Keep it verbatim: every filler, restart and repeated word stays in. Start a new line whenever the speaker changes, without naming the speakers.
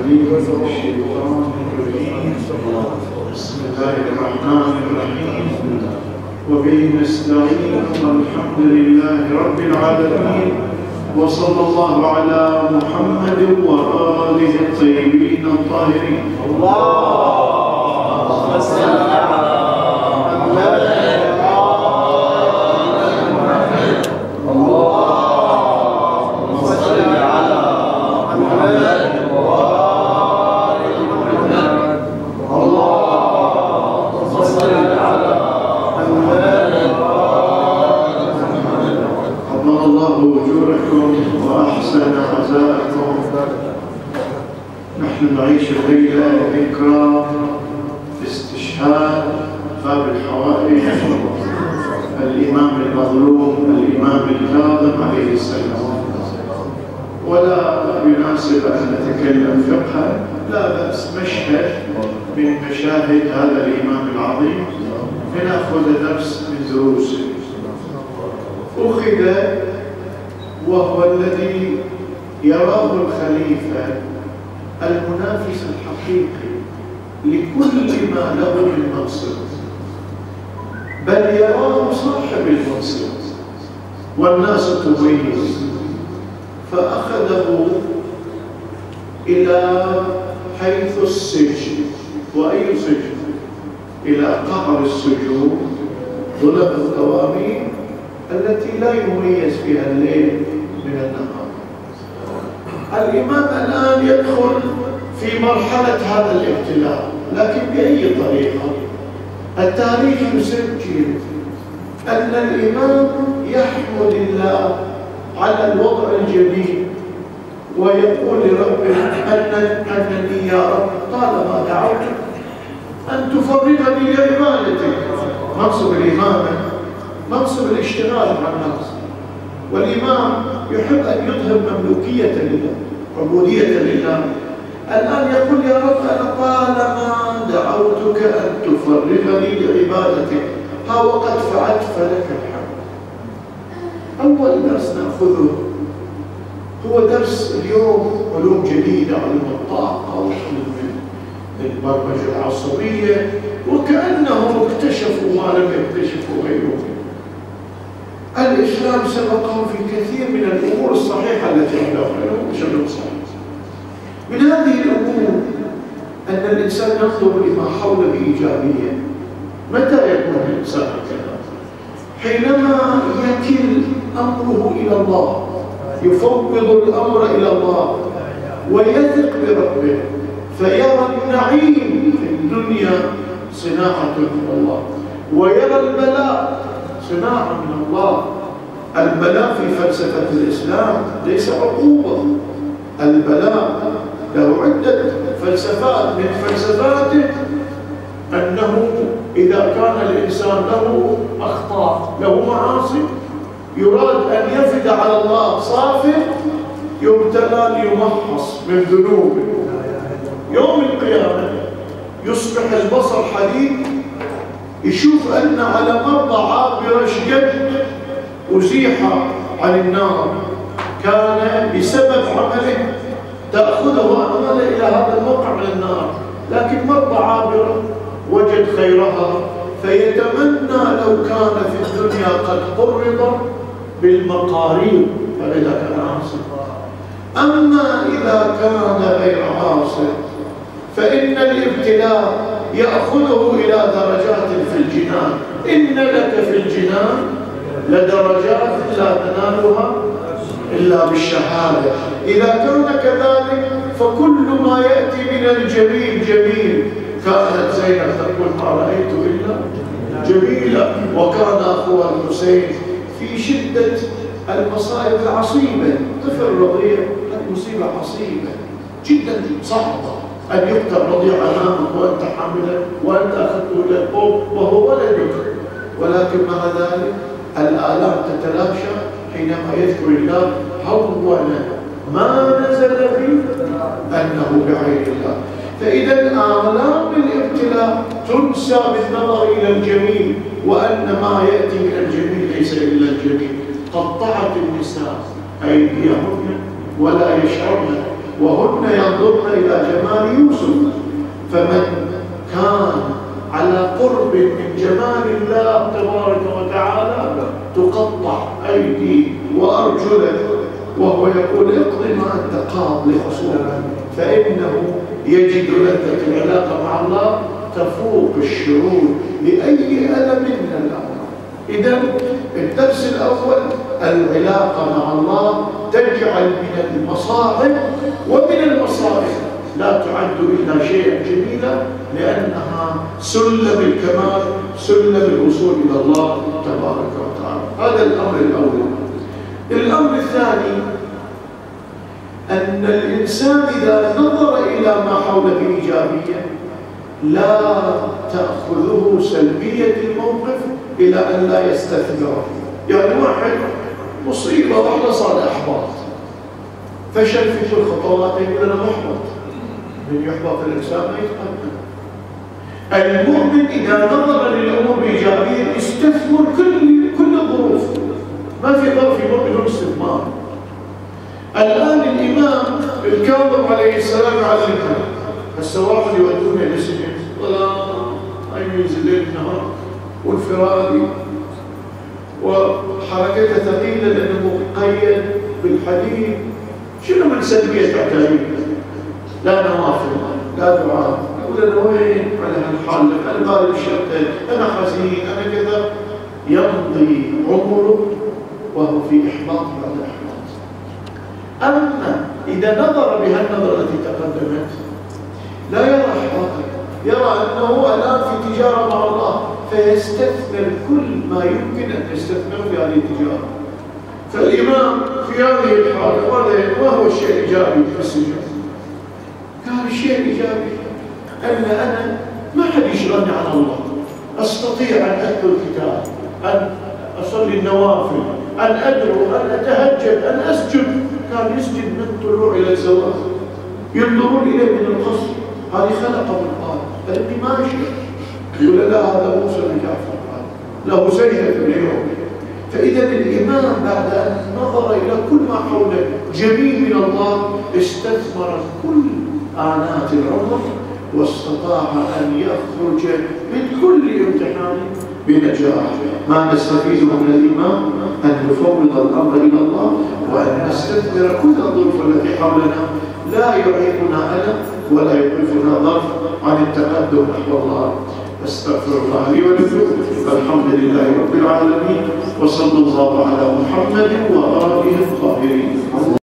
العليم من الشيطان الرجيم. بسم الله الرحمن الرحيم. وبه نستعين والحمد لله رب العالمين، وصلى الله على محمد وآله الطيبين الطاهرين. اللهم صل على محمد. نحن نعيش الليلة ذكرى استشهاد باب الحوائج الإمام المظلوم الإمام الكاظم عليه السلام، ولا يناسب أن نتكلم فقها، لا بأس مشهد من مشاهد هذا الإمام العظيم لنأخذ درس من دروسه. أخذ وهو الذي يراه الخليفة المنافس الحقيقي لكل ما له من منصب، بل يراه صاحب المنصب والناس تميز، فأخذه إلى حيث السجن. وأي سجن؟ إلى قعر السجون، ظلم القوامين التي لا يميز فيها الليل من النهار. الإمام الآن يدخل في مرحلة هذا الابتلاء، لكن بأي طريقة؟ التاريخ يسجل أن الإمام يحمد الله على الوضع الجديد ويقول لربه أن أنني يا رب طالما دعوتك أن تفرغني لعبادتك. منصب الإمامة منصب الاشتغال مع الناس، والإمام يحب أن يظهر مملوكية لله، عبودية لله. الآن يقول يا رب أنا طالما دعوتك أن تفرغني لعبادتك، ها وقد فعلت فلك الحمد. أول درس نأخذه هو درس اليوم، علوم جديدة، علوم الطاقة وعلوم البرمجة العصبية، وكأنهم اكتشفوا ما لم يكتشفوا غيرهم. الإسلام سبقهم في كثير من الأمور الصحيحة التي عندهم بشكل صحيح. من هذه الأمور أن الإنسان ينظر لما حوله بإيجابية. متى يكون الإنسان كذا؟ حينما يكل أمره إلى الله، يفوض الأمر إلى الله ويثق بربه، فيرى النعيم في الدنيا صناعة من الله، ويرى البلاء صناعة من الله. البلاء في فلسفة الإسلام ليس عقوبة، البلاء له عدة فلسفات. من فلسفاته أنه إذا كان الإنسان له أخطاء، له معاصي، يراد أن يفد على الله صافي، يبتلى ليمحص من ذنوبه. يوم القيامة يصبح البصر حديد، يشوف أن على مرضى عابرة شقد أزيح عن النار كان بسبب عمله، تأخذه أمله إلى هذا الموقع من النار، لكن مرضى عابرة وجد خيرها فيتمنى لو كان في الدنيا قد قرب بالمقارير، فإذا كان عاصي. أما إذا كان غير عاصي فإن الابتلاء يأخذه إلى درجات في الجنان. إن لك في الجنان لدرجات لا تنالها إلا بالشهادة. إذا كان كذلك فكل ما يأتي من الجميل جميل. كانت زينب تقول ما رأيت إلا جميلة، وكان أخوها الحسين في شدة المصائب العصيبة، طفل رضيع، مصيبة عصيبة جدا صعبة، أن يقتل رضيع أمامك وأنت حاملا وأنت أخذته إلى الأم وهو ولدك، ولكن مع ذلك الآلام تتلاشى حينما يذكر الله هون ما نزل فيه أنه بعين الله. فإذا آلام الابتلاء تنسى بالنظر إلى الجميل، وأن ما يأتي من الجميل ليس إلا الجميل. قطعت النساء أيديهن ولا يشعرن، وهن ينظرن إلى جمال تقاض لخصومه، فإنه يجد لذة العلاقة مع الله تفوق الشعور بأي ألم من الأمر. إذا الدرس الأول العلاقة مع الله تجعل من المصاعب ومن المصائب لا تعد إلا شيئا جميلا، لأنها سلم الكمال، سلم الوصول إلى الله تبارك وتعالى. هذا الأمر الأول. الأمر الثاني أن الإنسان إذا نظر إلى ما حوله بإيجابية لا تأخذه سلبية الموقف إلى أن لا يستثمره. يعني واحد مصيبة واحدة صار إحباط، فشل في كل خطواته، يقول أنا محبط. من يحبط الإنسان ما يتقدم. المؤمن إذا نظر للأمور بإيجابية استثمر كل كل الظروف، ما في ظرف يمر بدون استثمار. الآن الإمام الكاظم عليه السلام علمنا هسه واحد يودونه للسجن ولا يميز الليل النهار والفرادي وحركته ثقيلة لأنه مقيد بالحديد. شنو من سلبية تعتريه؟ لا نوافل، لا دعاء، يقول أنا وين على هالحال، أنا بالي بشتت، أنا حزين، أنا كذا. يمضي عمره وهو في إحباط بعد إحباط. أما إذا نظر بهالنظرة التي تقدمت لا يرى إحباطا، يرى أنه الآن في تجارة مع الله، فيستثمر كل ما يمكن أن يستثمر في هذه التجارة. فالإمام في هذه الحالة ما هو الشيء الإيجابي في السجن؟ قال الشيء الإيجابي أن أنا ما حد يشغلني عن الله، أستطيع أن أتلو الكتاب، أن أصلي النوافل، أن أدعو، أن أتهجد، أن أسجد. كان يسجد من الطلوع إلى الزوال، ينظرون إليه من القصر. هذه خلقه بالقلب، فإني ماشي. يقول لا هذا موسى بن جعفر له سجدة اليوم. فإذا الإمام بعد أن نظر إلى كل ما حوله جميل من الله استثمر كل آنات العمر واستطاع أن يخرج من كل امتحان بنجاح. ما نستفيده من الإمام أن نفوض الأمر إلى الله وأن نستثمر كل الظروف التي حولنا لا يعيقنا ألم ولا يوقفنا ظرف عن التقدم نحو الله. أستغفر الله لي ولكم. الحمد لله رب العالمين، وصلى الله على محمد وآله الطاهرين.